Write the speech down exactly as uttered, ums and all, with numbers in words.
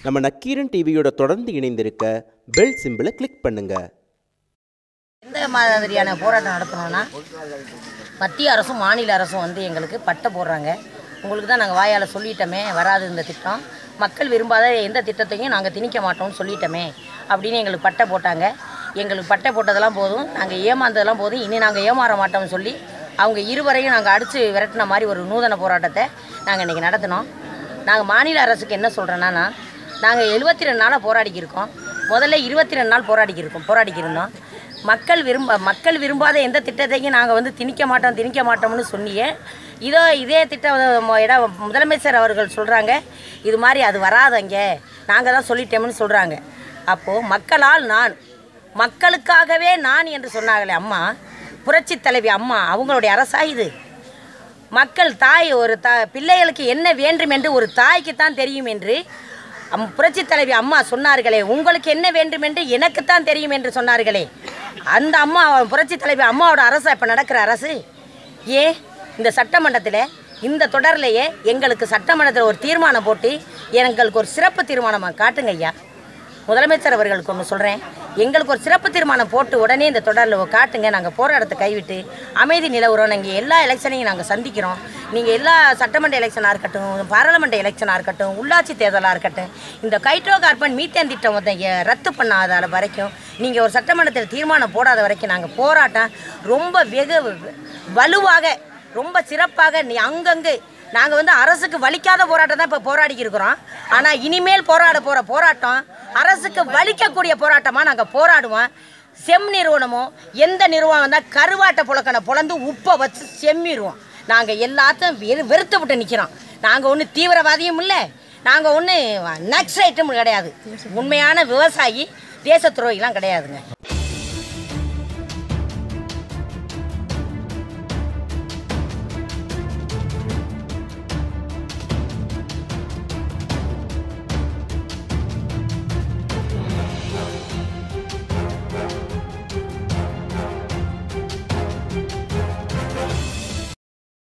நம்ம நக்கீரன் டிவியோட தொடர்ந்து இணைந்திருக்க பெல் சிம்பிளை கிளிக் பண்ணுங்க. எந்த மாதிரியான போராட்டம் நடத்தணும்னா மத்திய அரசும் மாநில அரசும் வந்து எங்களுக்கு பட்டை போடுறாங்க. உங்களுக்கு தான் நாங்கள் வாயால் சொல்லிட்டோமே வராது இந்த திட்டம், மக்கள் விரும்பாத எந்த திட்டத்தையும் நாங்கள் திணிக்க மாட்டோம்னு சொல்லிட்டோமே அப்படின்னு எங்களுக்கு பட்டை போட்டாங்க. எங்களுக்கு பட்டை போட்டதெல்லாம் போதும், நாங்கள் ஏமாந்ததெல்லாம் போதும், இனி நாங்கள் ஏமாற மாட்டோம்னு சொல்லி அவங்க இருவரையும் நாங்கள் அடித்து விரட்டின மாதிரி ஒரு நூதன போராட்டத்தை நாங்கள் இன்றைக்கி நடத்தினோம். நாங்கள் மாநில அரசுக்கு என்ன சொல்கிறேன்னா, நாங்கள் எழுபத்தி ரெண்டு நாளாக போராடிக்கிருக்கோம். முதல்ல இருபத்தி ரெண்டு நாள் போராடிக்கிருக்கோம் போராடிக்கிருந்தோம் மக்கள் விரும்ப மக்கள் விரும்பாத எந்த திட்டத்தையும் நாங்கள் வந்து திணிக்க மாட்டோம் திணிக்க மாட்டோம்னு சொன்னியே, இதோ இதே திட்டம் இட முதலமைச்சர் அவர்கள் சொல்கிறாங்க இது மாதிரி அது வராதங்க, நாங்கள் தான் சொல்லிட்டோம்னு சொல்கிறாங்க. அப்போது மக்களால் நான், மக்களுக்காகவே நான் என்று சொன்னாங்களே அம்மா, புரட்சி தலைவி அம்மா, அவங்களுடைய அரசா இது? மக்கள் தாய் ஒரு த பிள்ளைகளுக்கு என்ன வேண்டும் என்று ஒரு தாய்க்கு தான் தெரியும் என்று அம் புரட்சி தலைவி அம்மா சொன்னார்களே, உங்களுக்கு என்ன வேண்டும் என்று எனக்குத்தான் தெரியும் என்று சொன்னார்களே, அந்த அம்மா புரட்சி தலைவி அம்மாவோட அரசு இப்போ நடக்கிற அரசு ஏன் இந்த சட்டமன்றத்தில் இந்த தொடர்லையே எங்களுக்கு சட்டமன்றத்தில் ஒரு தீர்மானம் போட்டு எங்களுக்கு ஒரு சிறப்பு தீர்மானமாக காட்டுங்க ஐயா. முதலமைச்சர் அவர்களுக்கு ஒன்று சொல்கிறேன், எங்களுக்கு ஒரு சிறப்பு தீர்மானம் போட்டு உடனே இந்த தொடரில் காட்டுங்க, நாங்கள் போராட்டத்தை கைவிட்டு அமைதி நிலவுறோம். நாங்கள் எல்லா எலெக்ஷனையும் நாங்கள் சந்திக்கிறோம். நீங்கள் எல்லா சட்டமன்ற எலெக்ஷனாக இருக்கட்டும், பாராளுமன்ற எலெக்ஷனாக இருக்கட்டும், உள்ளாட்சி தேர்தலாக இருக்கட்டும், இந்த ஹைட்ரோ கார்பன் மீத்தேன் திட்டம் ரத்து பண்ணாத வரைக்கும், நீங்கள் ஒரு சட்டமன்றத்தில் தீர்மானம் போடாத வரைக்கும் நாங்கள் போராட்டம் ரொம்ப வெகு வலுவாக ரொம்ப சிறப்பாக நீ அங்கங்கே நாங்கள் வந்து அரசுக்கு வலிக்காத போராட்டம் தான் இப்போ போராடி இருக்கிறோம். ஆனால் இனிமேல் போராட போகிற போராட்டம் அரசுக்கு வலிக்கக்கூடிய போராட்டமாக நாங்கள் போராடுவோம். செம் நிறுவனமோ எந்த நிறுவனம் வந்தால் கருவாட்டை புழக்கனை புலந்து உப்பை வச்சு செம்மிடுவோம். நாங்கள் எல்லாத்தையும் வெறு வெறுத்து விட்டு நிற்கிறோம். நாங்கள் ஒன்றும் தீவிரவாதியும் இல்லை, நாங்கள் ஒன்று நக்சலைட்டும் கிடையாது, உண்மையான விவசாயி தேச துரோகிலாம் கிடையாதுங்க.